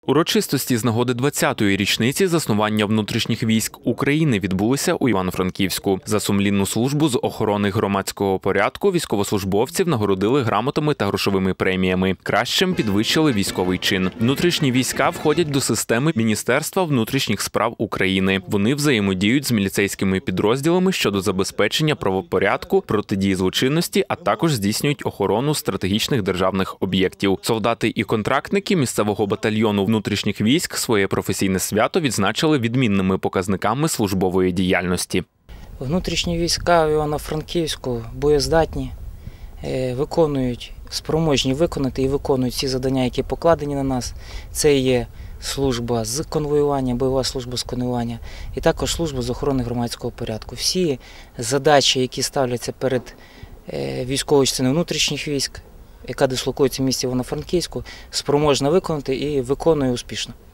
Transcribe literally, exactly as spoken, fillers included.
Урочистості з нагоди двадцятої річниці заснування внутрішніх військ України відбулися у Івано-Франківську. За сумлінну службу з охорони громадського порядку військовослужбовців нагородили грамотами та грошовими преміями. Кращим підвищили військовий чин. Внутрішні війська входять до системи Міністерства внутрішніх справ України. Вони взаємодіють з міліцейськими підрозділами щодо забезпечення правопорядку, протидії злочинності, а також здійснюють охорону стратегічних державних об'єктів. Солдати і контрактники місцевого батальйону внутрішніх військ своє професійне свято відзначили відмінними показниками службової діяльності. Внутрішні війська в Івано-Франківську боєздатні, виконують, спроможні виконати і виконують всі завдання, які покладені на нас. Це є служба з конвоювання, бойова служба з конвоювання і також служба з охорони громадського порядку. Всі задачі, які ставляться перед військовою частиною внутрішніх військ, яка дислокується в місті Івано-Франківську, спроможна виконати і виконує успішно.